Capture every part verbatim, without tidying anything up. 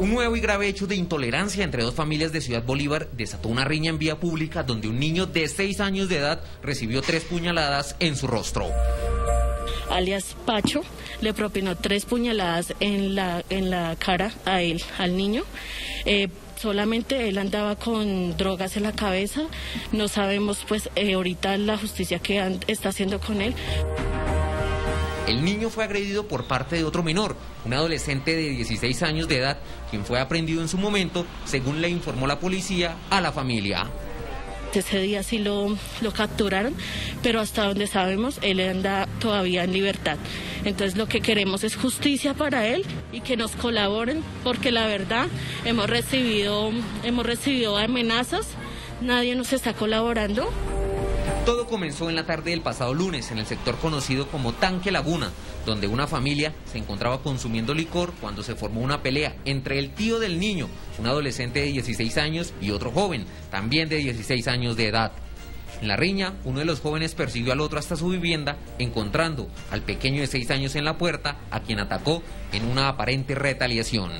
Un nuevo y grave hecho de intolerancia entre dos familias de Ciudad Bolívar desató una riña en vía pública donde un niño de seis años de edad recibió tres puñaladas en su rostro. Alias Pacho le propinó tres puñaladas en la, en la cara a él, al niño. Eh, solamente él andaba con drogas en la cabeza. No sabemos pues eh, ahorita la justicia que está haciendo con él. El niño fue agredido por parte de otro menor, un adolescente de dieciséis años de edad, quien fue aprendido en su momento, según le informó la policía a la familia. Ese día sí lo, lo capturaron, pero hasta donde sabemos, él anda todavía en libertad. Entonces lo que queremos es justicia para él y que nos colaboren, porque la verdad hemos recibido, hemos recibido amenazas, nadie nos está colaborando. Todo comenzó en la tarde del pasado lunes en el sector conocido como Tanque Laguna, donde una familia se encontraba consumiendo licor cuando se formó una pelea entre el tío del niño, un adolescente de dieciséis años, y otro joven, también de dieciséis años de edad. En la riña, uno de los jóvenes persiguió al otro hasta su vivienda, encontrando al pequeño de seis años en la puerta, a quien atacó en una aparente retaliación.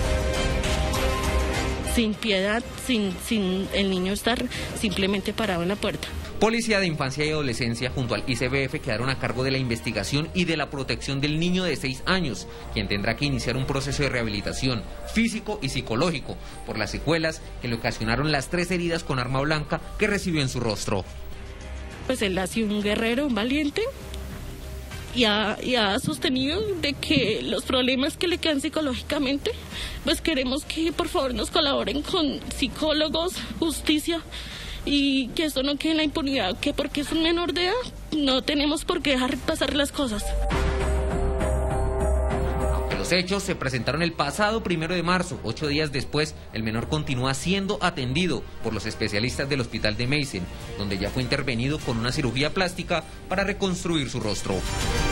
Sin piedad, sin, sin el niño estar simplemente parado en la puerta. Policía de Infancia y Adolescencia junto al I C B F quedaron a cargo de la investigación y de la protección del niño de seis años, quien tendrá que iniciar un proceso de rehabilitación físico y psicológico por las secuelas que le ocasionaron las tres heridas con arma blanca que recibió en su rostro. Pues él ha sido un guerrero, un valiente, y ha, y ha sostenido de que los problemas que le quedan psicológicamente, pues queremos que por favor nos colaboren con psicólogos, justicia, y que esto no quede en la impunidad, que porque es un menor de edad no tenemos por qué dejar pasar las cosas. Los hechos se presentaron el pasado primero de marzo. Ocho días después, el menor continúa siendo atendido por los especialistas del hospital de Meissen, donde ya fue intervenido con una cirugía plástica para reconstruir su rostro.